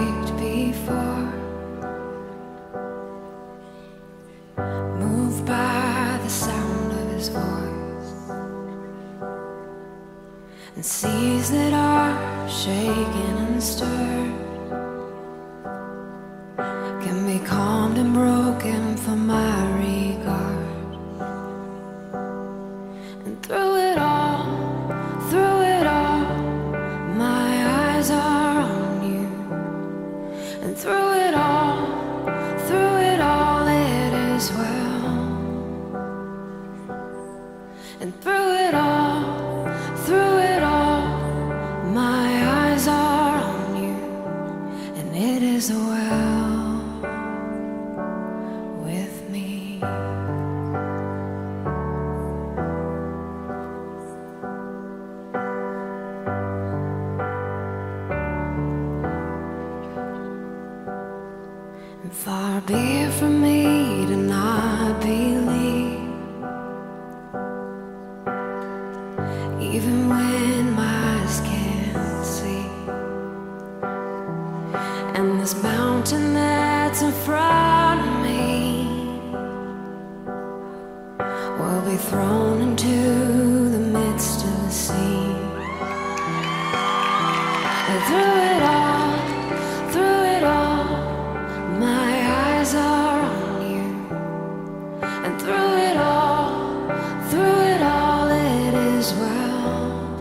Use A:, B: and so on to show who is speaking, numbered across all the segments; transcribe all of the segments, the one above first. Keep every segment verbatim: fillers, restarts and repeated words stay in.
A: waked before, moved by the sound of his voice, and seas that are shaken and stirred can be calmed and broken for my regard. And through it all, through it all, my eyes are on you. And through it all, through it all, it is well. And through it all, through it all, my eyes are on you, and it is well with me. And far be it from me to not believe, even when my eyes can't see. And this mountain that's in front of me will be thrown into the midst of the sea. And through it all, through it all, my eyes are on you. And through it all, through it all, it is well.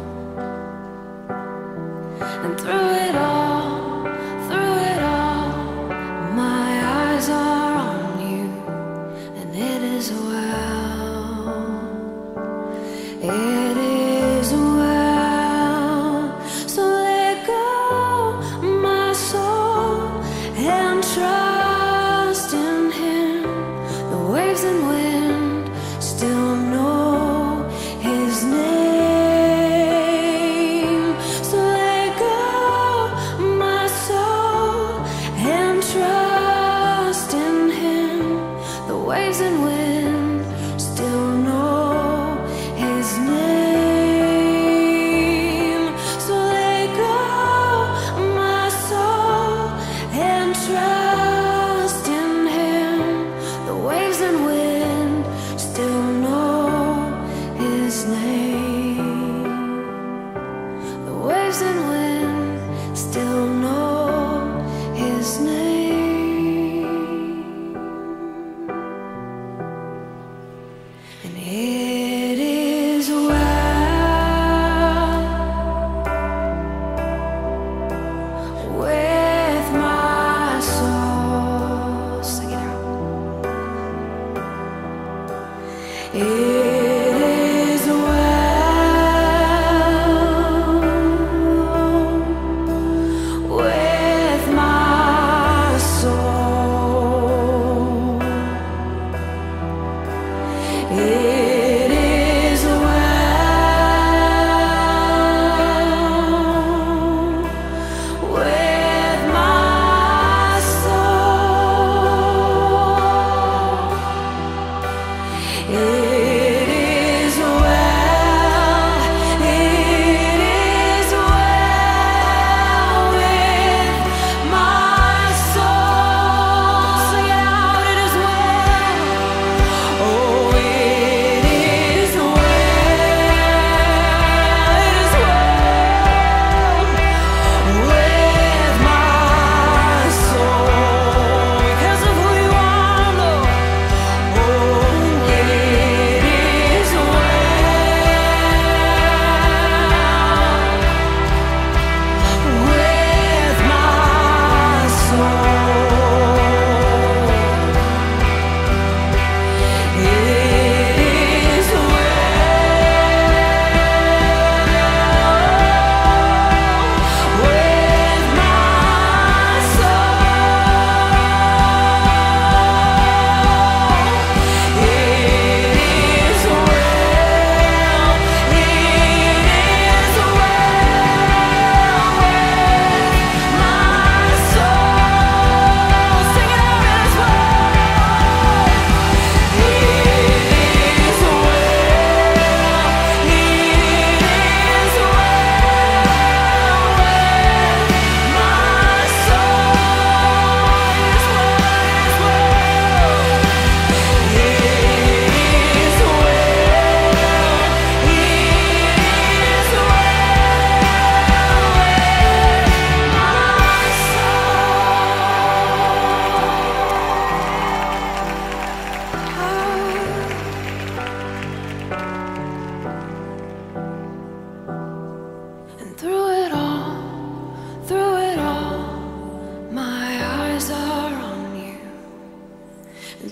A: And through it all, through it all, my eyes are on you, and it is well. It is well. So let go, my soul, and trust in Him. The waves and wind still know His name. So let go, my soul, and trust in Him. The waves and wind still know His name. So let go, my soul, and trust in Him. The waves and wind still know His name. The waves and wind still know His name. And it is well with my soul.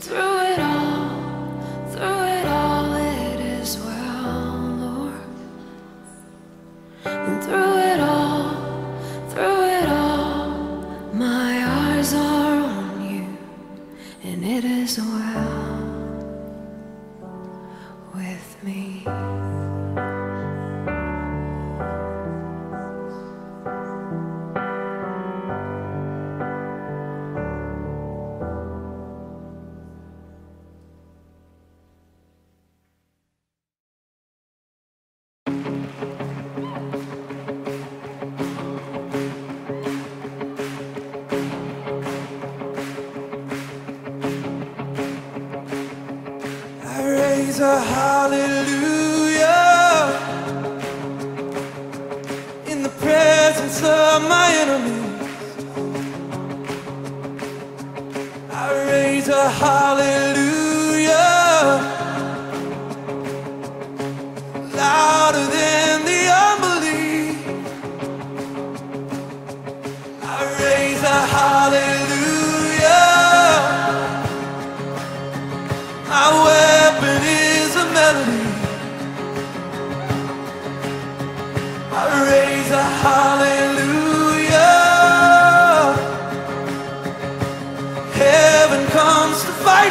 A: through it all, through it all, it is well, Lord. And through it all, through it all, my eyes are on you, and it is well with me.
B: A hallelujah in the presence of my enemies. I raise a hallelujah louder than the unbelief. I raise a hallelujah. My weapon is a melody. I raise a hallelujah. Heaven comes to fight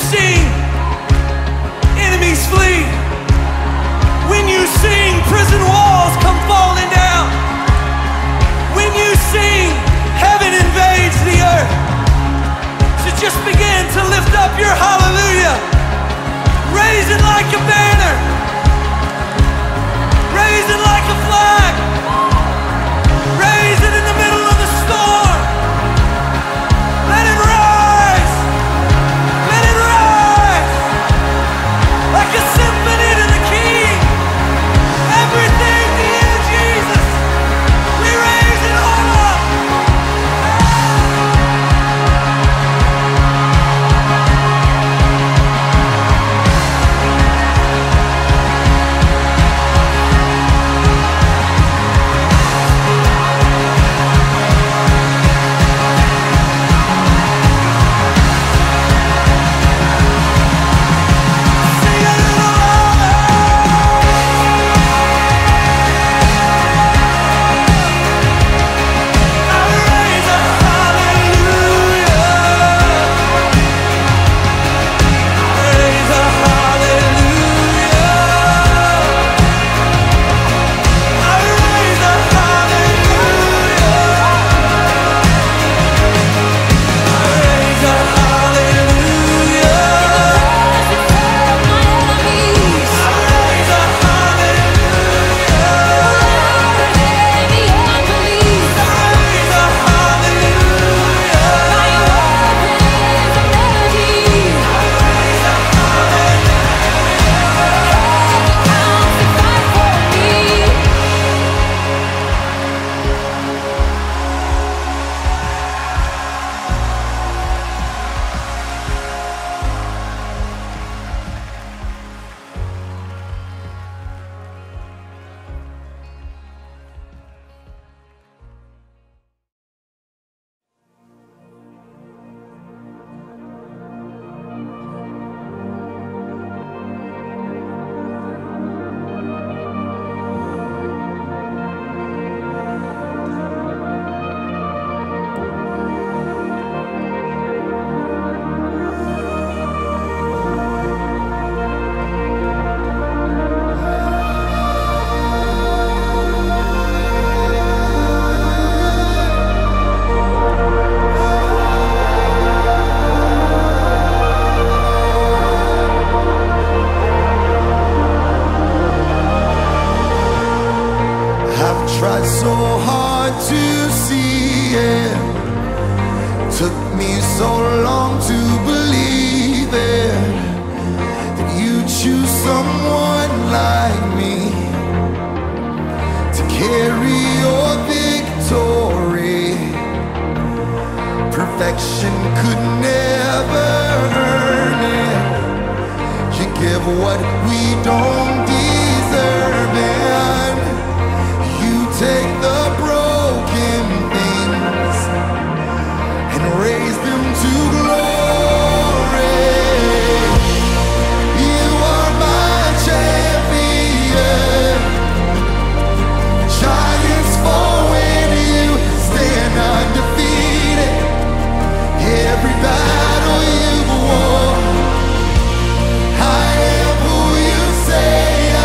B: sing, enemies flee. When you sing, prison walls come falling down. When you sing, heaven invades the earth. So just begin to lift up your hallelujah. Raise it like a banner. Raise it like a flag. Raise it in the middle of the storm. Let it rise. Let it rise. Like a symphony to the King. Everything to you, Jesus. We raise it all up.
C: Battle you've won, I am who you say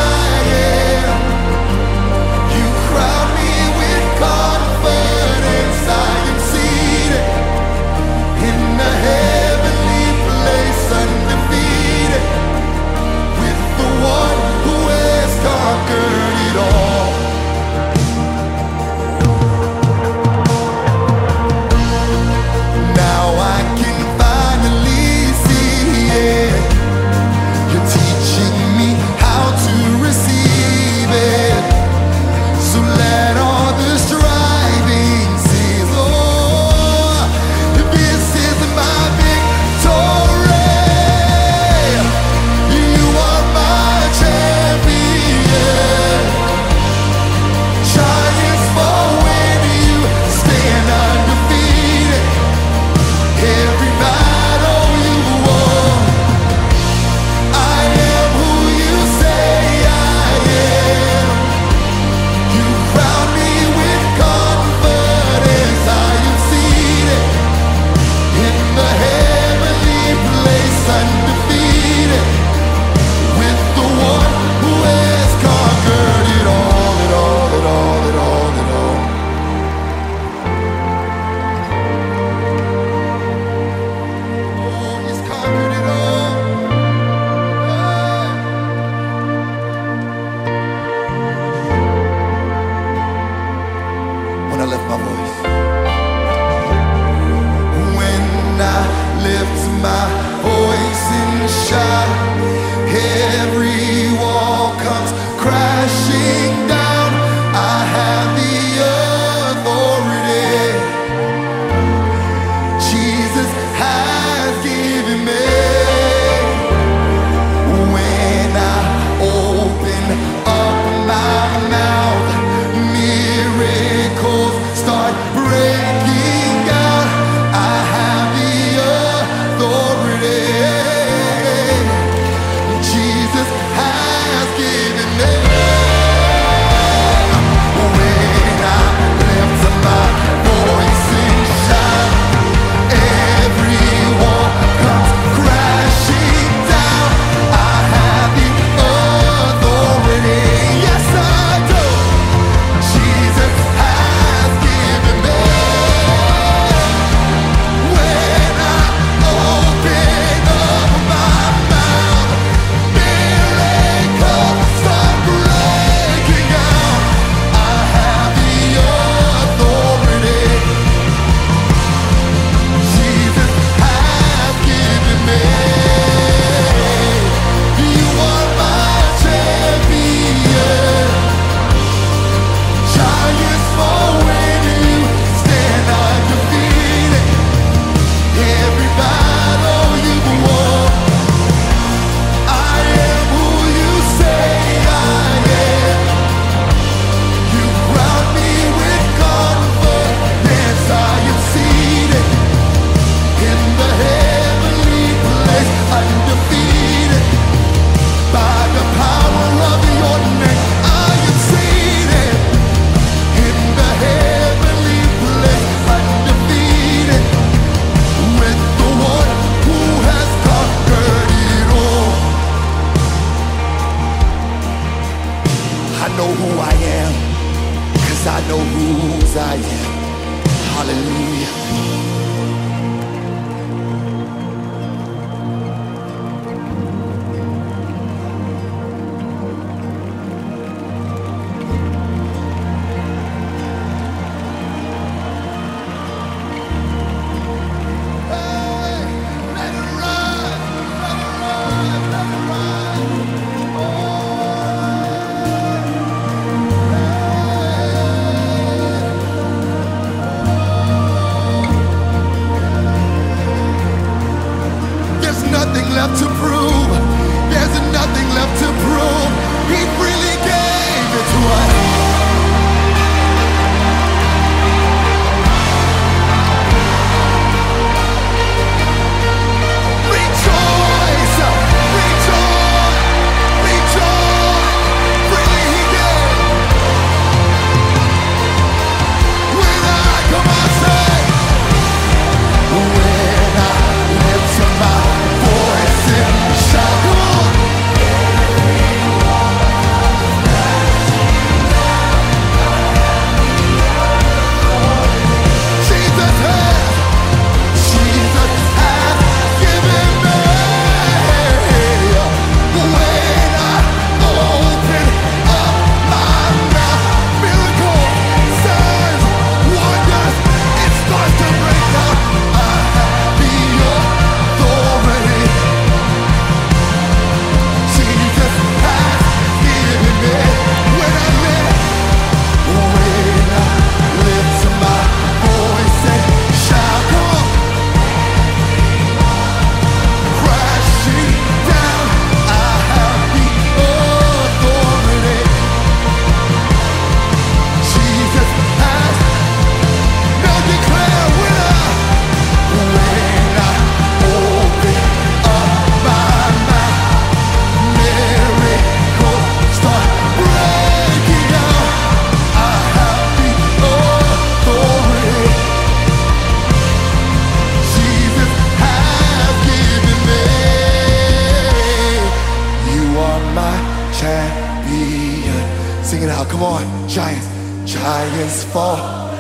C: giants fall.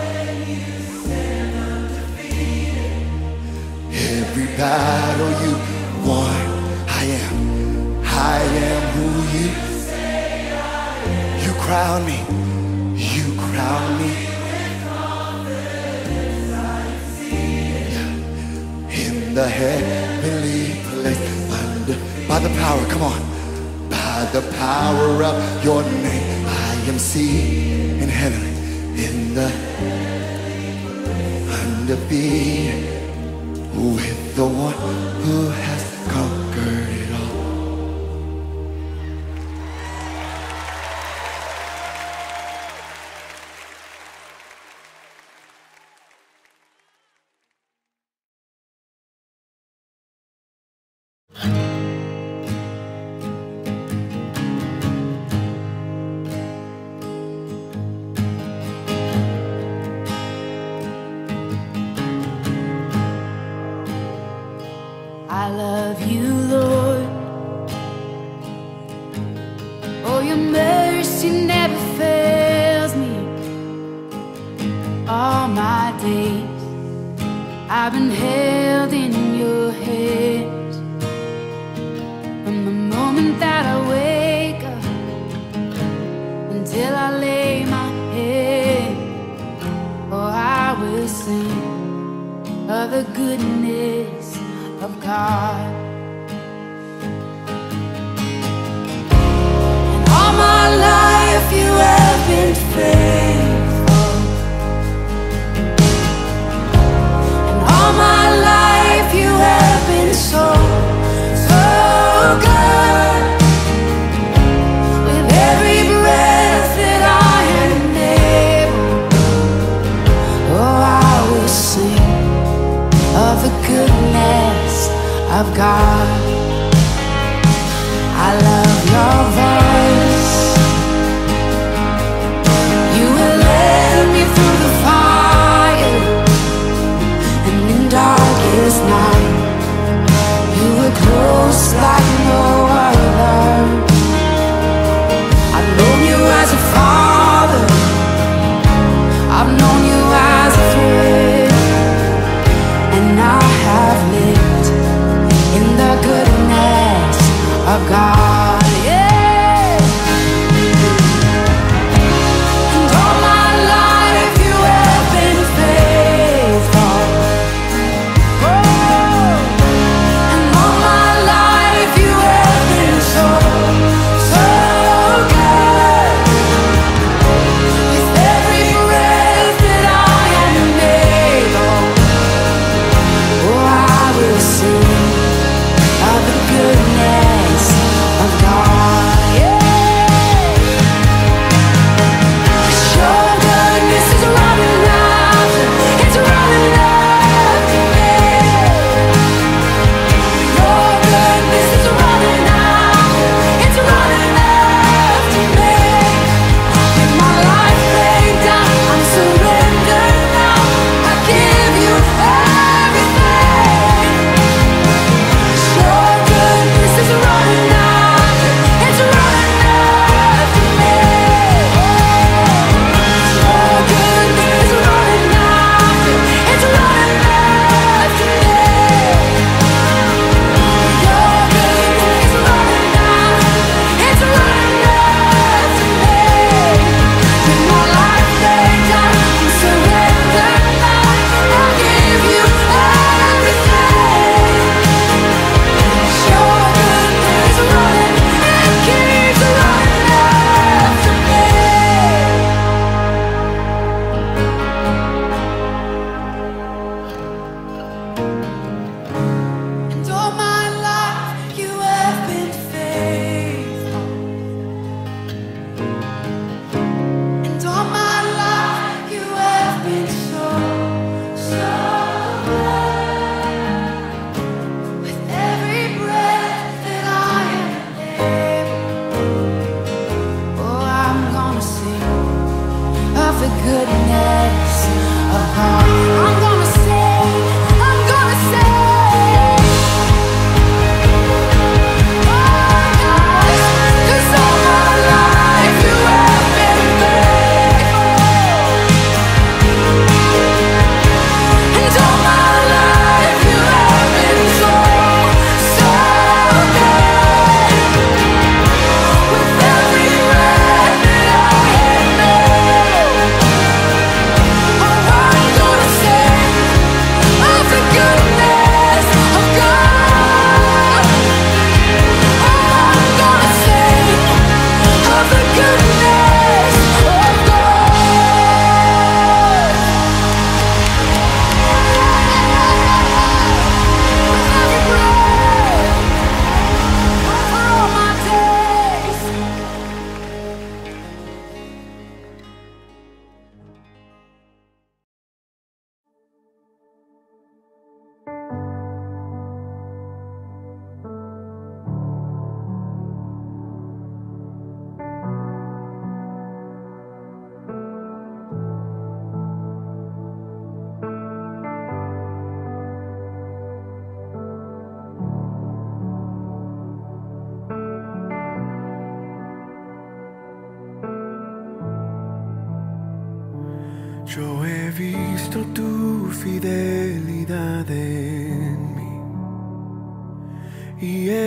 C: Every battle you won, I am, I am who you say I am. You crown me, you crown me. Yeah. In the heavenly place, under, by the power, come on, by the power of your name, I am seated in heaven, in the undefeated, with the one who has conquered it all.
A: I love you, Lord. Oh, your mercy never fails me. All my days I've been held in your hands. From the moment that I wake up until I lay my head, oh, I will sing of the goodness of God. And all my life you have been faithful. And all my life you have been so, so good. With every breath that I am able, oh, I will sing of the goodness of God. I love your voice. You will lead me through the fire, and in darkest night you were close like no other. I've known you as a father, I've known you as a friend, and I have lived in the goodness of God, yeah. And all my life you have been faithful. Oh, and all my life you have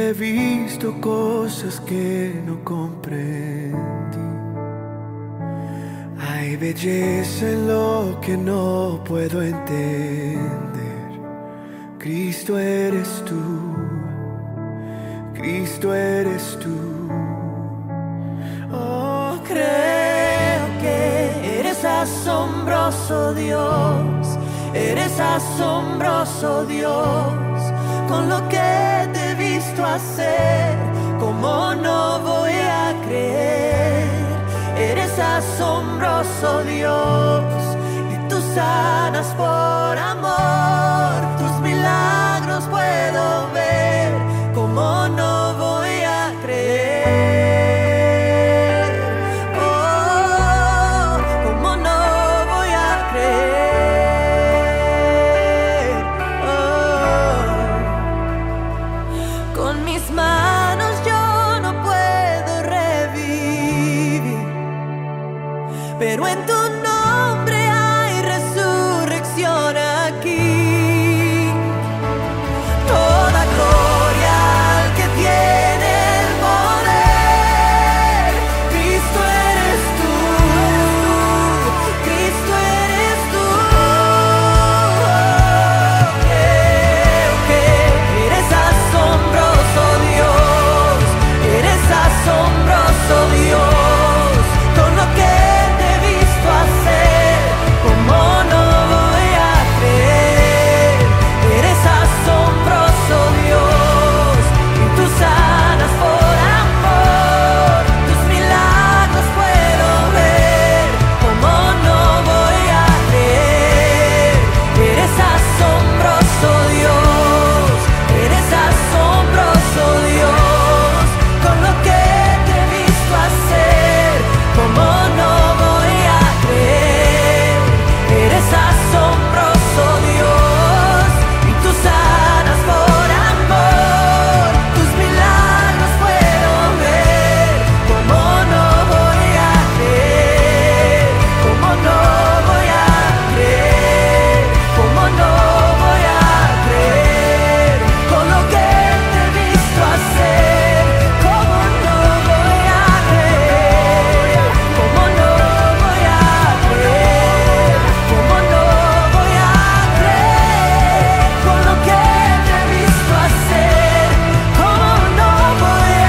D: he visto cosas que no comprendí. Hay belleza en lo que no puedo entender. Cristo eres tú, Cristo eres tú.
B: Oh, creo que eres asombroso, Dios. Eres asombroso, Dios. Con lo que te he visto hacer, ¿cómo no voy a creer? Eres asombroso, Dios, y tú sanas por amor. Tus milagros puedo ver, ¿cómo no voy a creer? Oh, ¿cómo no voy a creer? Oh, con mis manos yo no puedo revivir, pero en tu nombre hay resurrección aquí. Toda gloria al que tiene el poder. Cristo eres tú, Cristo eres tú. Creo que eres asombroso, Dios. Eres asombroso, Dios. Con lo que te he visto hacer, ¿cómo no voy a creer? Eres asombroso, Dios, y tú sanas por amor. Tus milagros puedo ver, ¿cómo no voy a creer? Eres asombroso, Dios. Eres asombroso, Dios. Con lo que te he visto hacer, ¿cómo no voy a creer? Eres asombroso, Dios, y tú sanas por amor. Tus milagros puedo ver, ¿cómo no voy a creer? ¿Cómo no voy a creer? ¿Cómo no voy a creer? Con lo que te he visto hacer, ¿cómo no voy a creer? ¿Cómo no voy a creer? ¿Cómo no voy a creer? Con lo que te he visto hacer, ¿cómo no voy a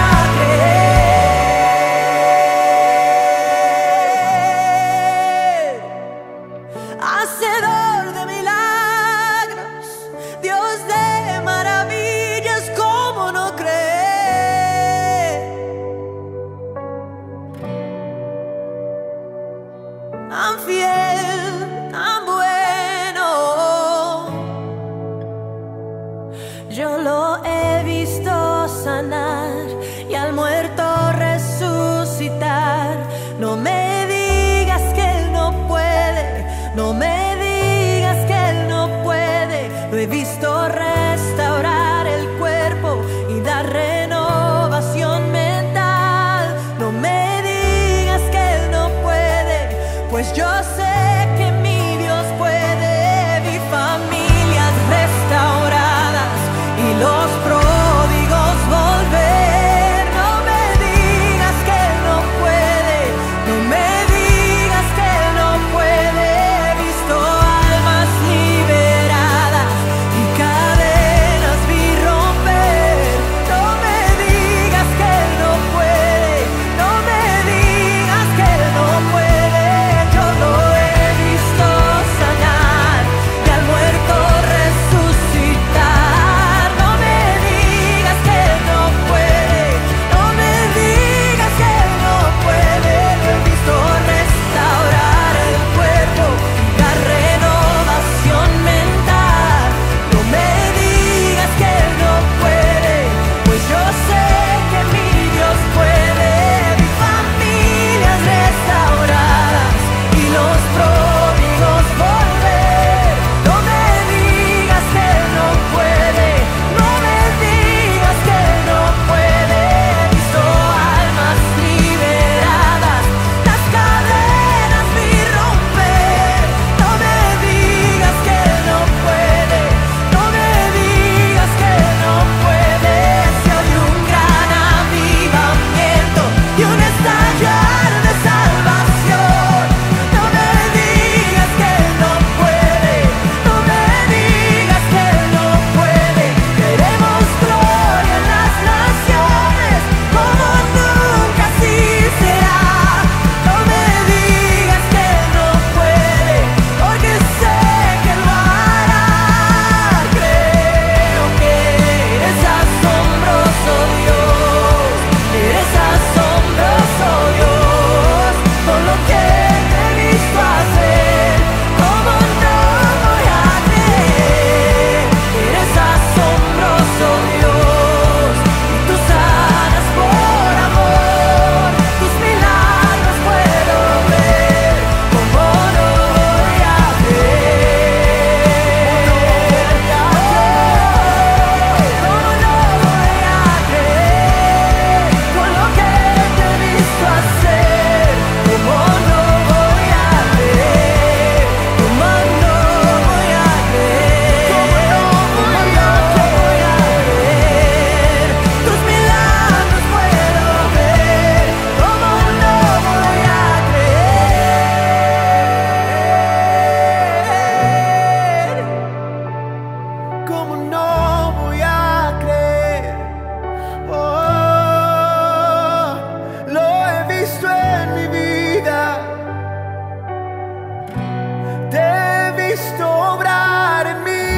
B: creer? Hacedor de milagros, Dios de maravillas, ¿cómo no creer? Tan fiel, tan bueno. Yo lo he visto sanar y al muerto resucitar. No me digas que él no puede, no me digas que él no puede. Lo he visto restaurar el cuerpo y dar renovación mental. No me digas que él no puede, pues yo sé que mi Dios puede. Vi familias restauradas y los pródigos volver. No me digas que él no puede, no me digas que él no puede. He visto almas liberadas y cadenas
D: no voy a creer. Oh, lo he visto en mi vida. Te he visto obrar en mí.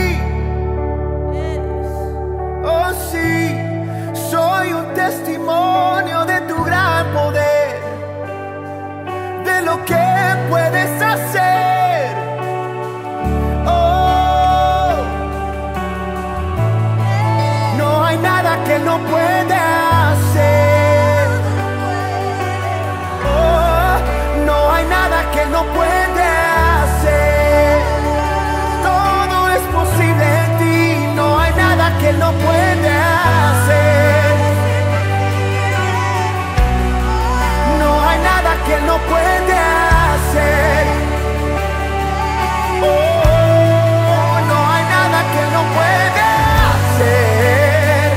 D: Oh sí, soy un testimonio de tu gran poder, de lo que puedes hacer. Oh, no hay nada que no pueda hacer. Oh, no hay nada que no puede hacer. Todo es posible en ti, no hay nada que no puede hacer. No hay nada que no puede hacer. Oh, no hay nada que no puede hacer.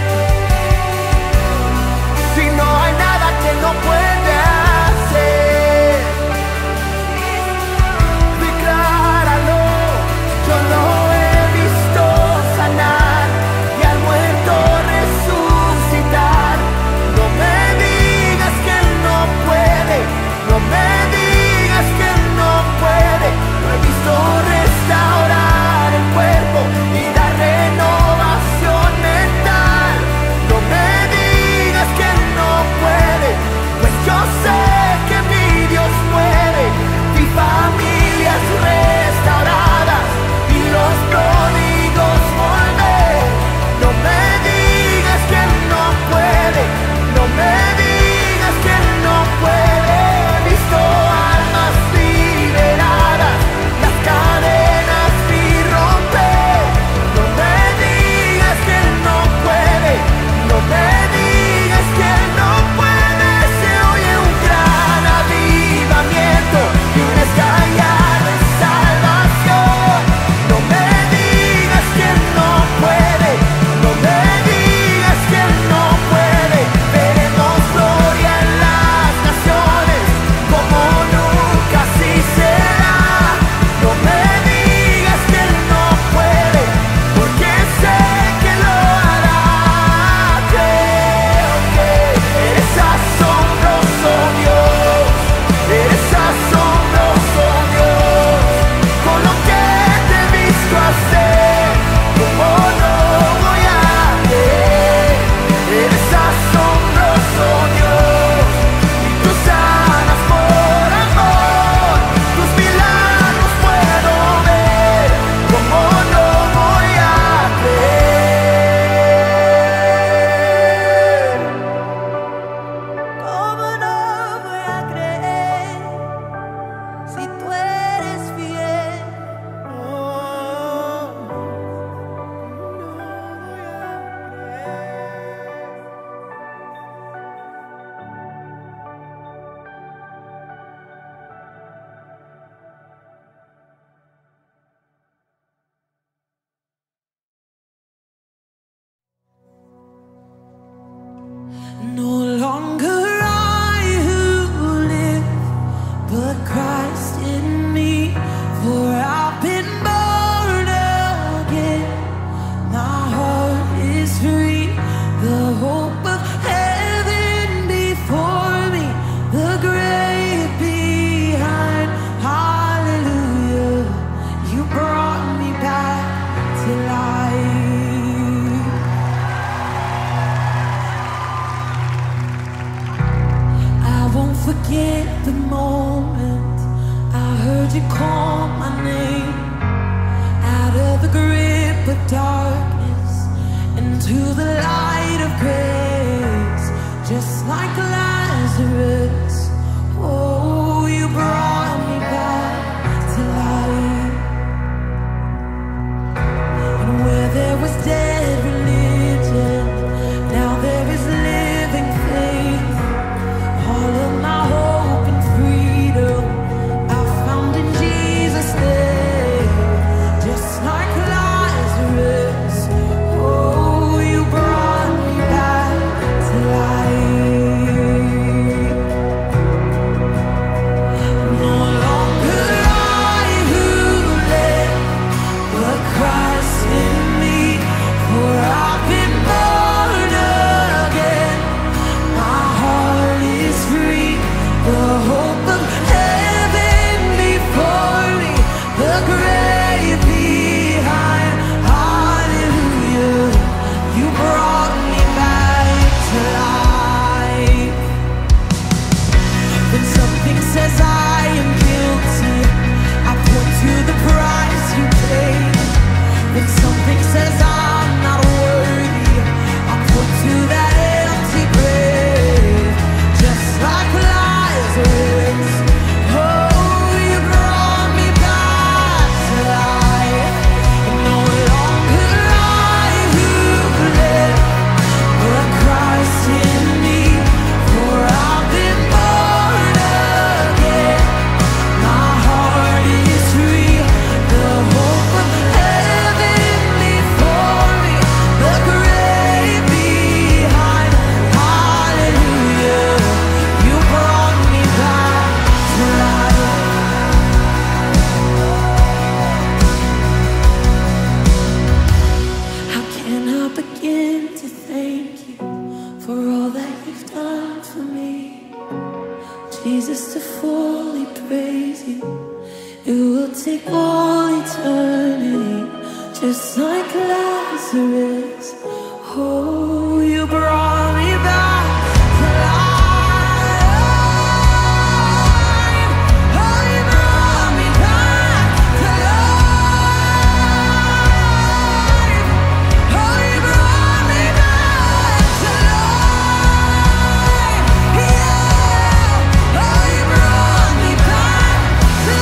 D: Si no hay nada que no puede hacer, decláralo. Yo lo he visto sanar y al muerto resucitar. No me digas que no puede, no me digas que no puede. Lo he visto restaurar el cuerpo y dar renovación mental. No me digas que no puede, pues yo sé que mi Dios puede. Vi familias restauradas y los pródigos volver. No me digas que no puede, no me digas que no puede. He visto almas liberadas, las cadenas vi romper. No me digas que no puede, no me digas que no puede. Se oye un gran avivamiento y un estallar de salvación. No me digas que no puede, no me digas que no puede. Veremos gloria en las naciones como nunca así será. No me digas que no puede, porque sé que lo hará. Creo que eres asombroso Dios, eres asombroso Dios. Con lo que te he visto hacer, como no voy a creer. Eres asombroso Dios, y tú sanas por amor. Tus milagros puedo ver, como no voy a creer.
A: ¿Cómo no voy a creer si tú eres fiel?
D: Oh, no voy a
B: No longer I who live, but Christ in me. For I've been born again. My heart is free. The hope of heaven before me, the grave behind. Hallelujah, you brought me back to life. I won't forget the moment I heard you call my name out of the grip of darkness into the light of grace, just like Lazarus. Oh, you brought me back to life. And where there was dead religion, now there is living faith. All of my hope and freedom I found in Jesus' name. Just like Lazarus, oh, you brought me back to life.
D: says I'm not worthy, I'm put to that empty grave, just like Lazarus. Oh, you brought me back to life. No longer I who live, but Christ in me. For I've been born again. My heart is free. The hope of heaven before me, the grave behind. Hallelujah, you brought me back to life. How can I begin to thank you for all that you've done for me? Jesus, to fully praise you, it will take all eternity, just like Lazarus. Oh, you brought me back to life. Oh, you brought me back to life. Oh, you brought me back to life. Yeah. Oh, you brought me back to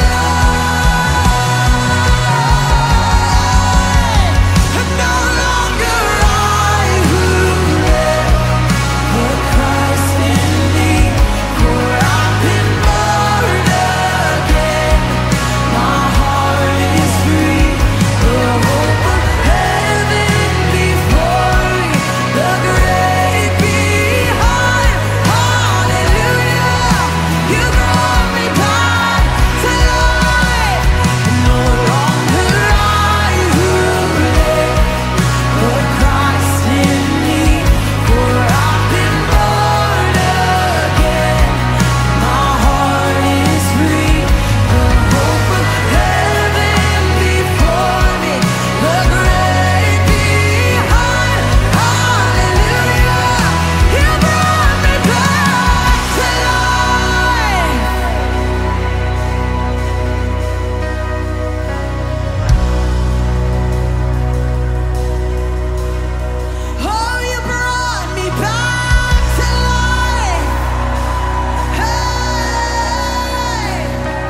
D: life. And no longer I who live, but Christ in me. For I've been born again. My heart is free. The hope of heaven before me, the grave behind. Hallelujah, you brought me back to life. No longer I who live, but Christ in me. For I've been born again. My heart is free. The hope of heaven before me, the grave behind. Hallelujah, you brought me back to life. Oh, you brought me back to life. Hey.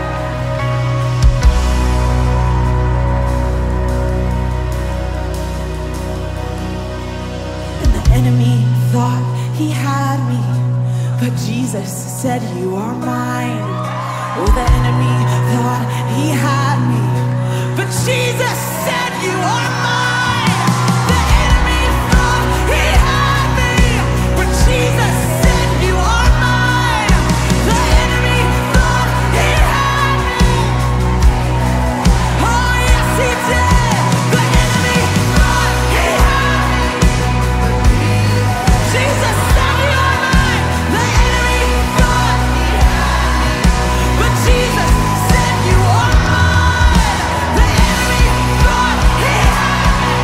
D: And the enemy thought he had me, but Jesus said, you are mine. Oh, the enemy thought he had me, but Jesus said, you are mine. The enemy thought he had me, but Jesus said, you are mine. The enemy thought he had me. Oh, yes, he did. The enemy thought he had me. Jesus said, you are mine. The enemy thought he had me, but Jesus said, you are mine. The enemy thought he had me.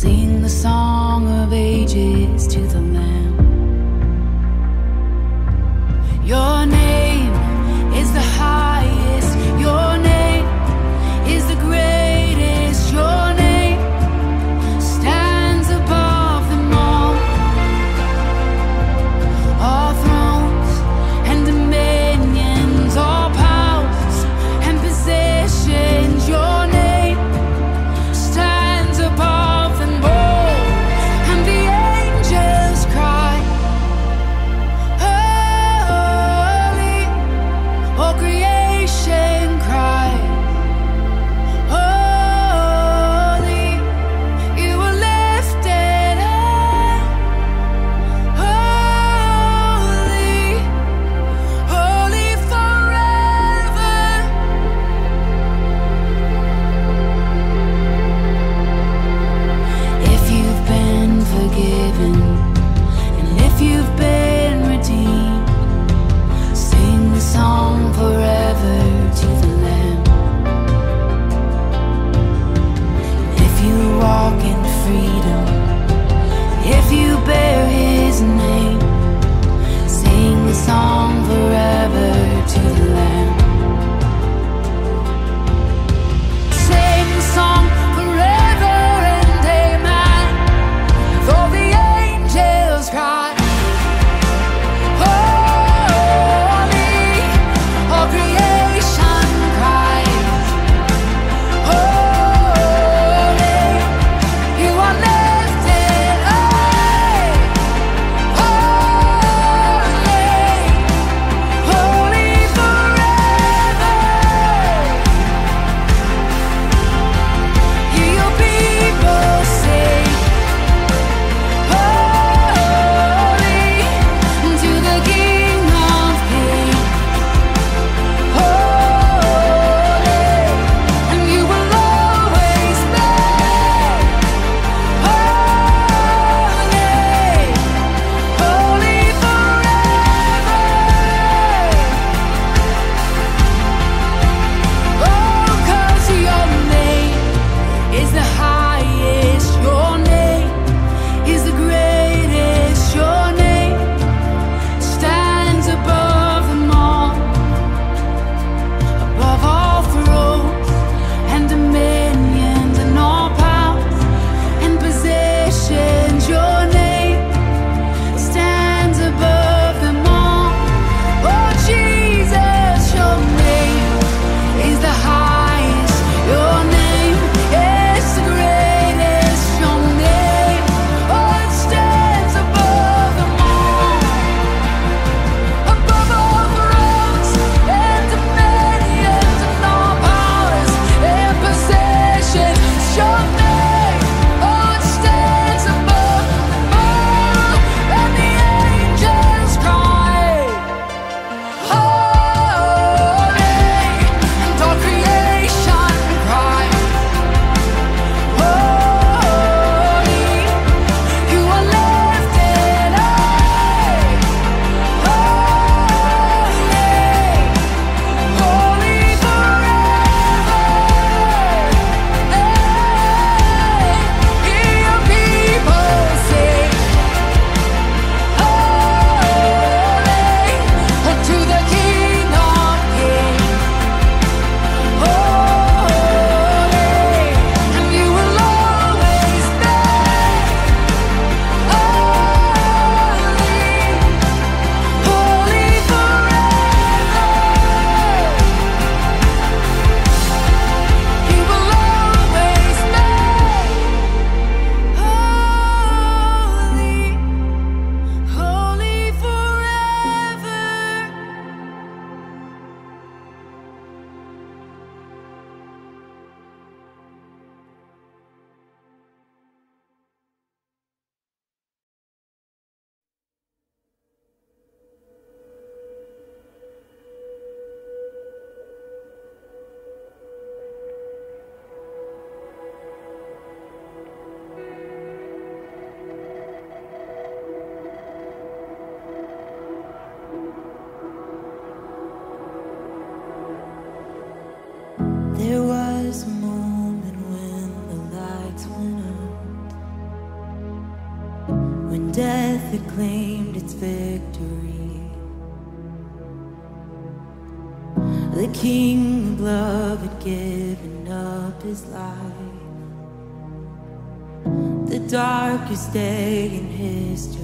A: Sing the song of ages to the Lamb. Your name is the highest. Your name is the greatest. Your name stands above them all. All thrones and dominions, all powers and possessions. Your name stands above them all. And the angels cry.
E: when death had claimed its victory. The King of love had given up his life, the darkest day in history.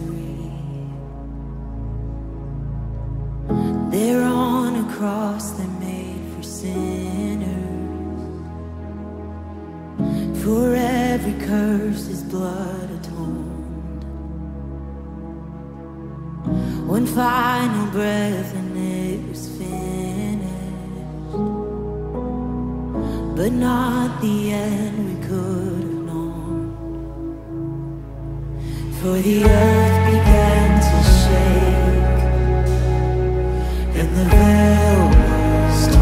E: There on a cross they made for sinners, for every curse his blood atoned. One final breath and it was finished, but not the end we could have known. For the earth began to shake and the veil was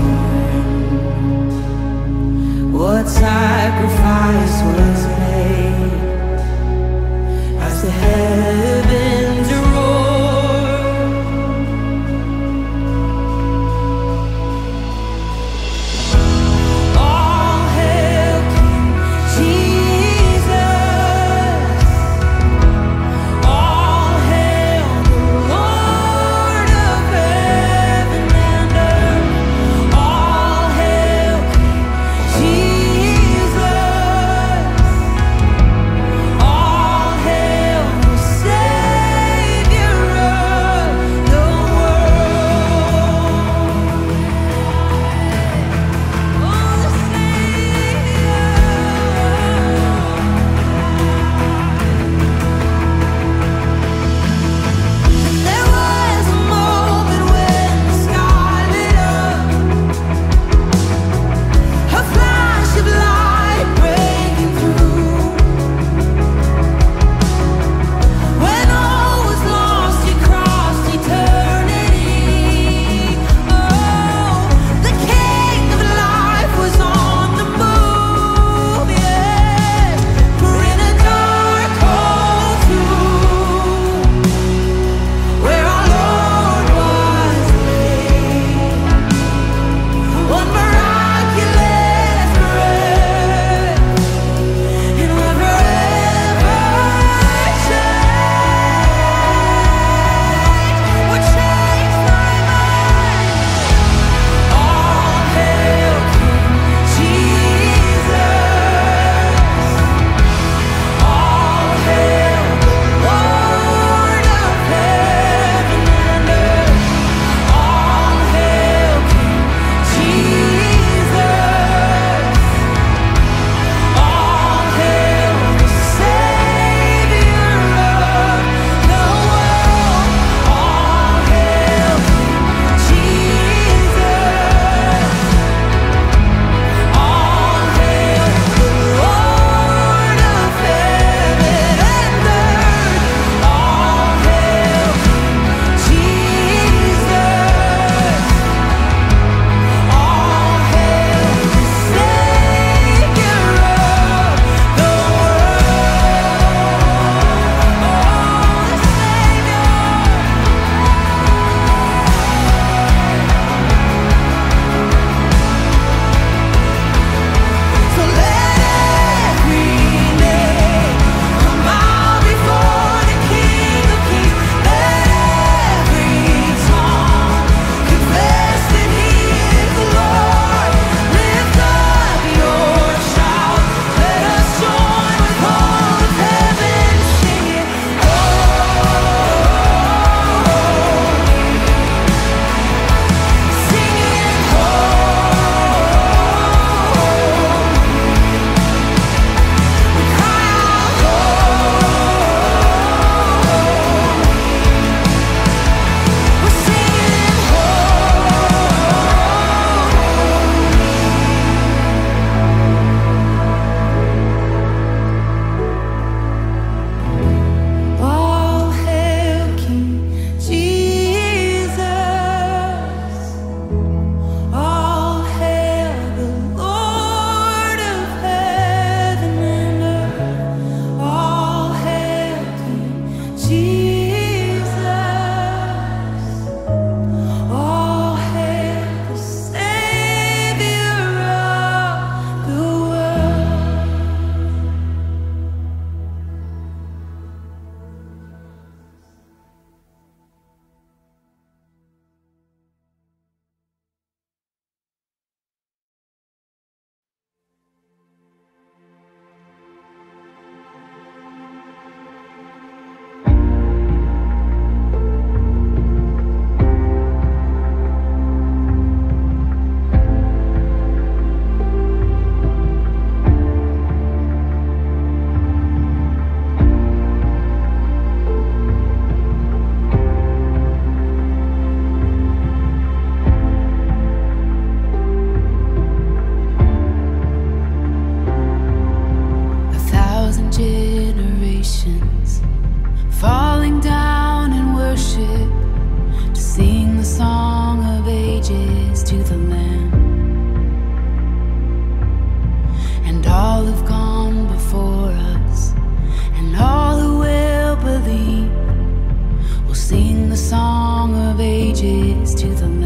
E: torn. What sacrifice was made as the heavens roared? All hail King Jesus! All hail the Lord of heaven and earth! All hail King Jesus!
A: ages to the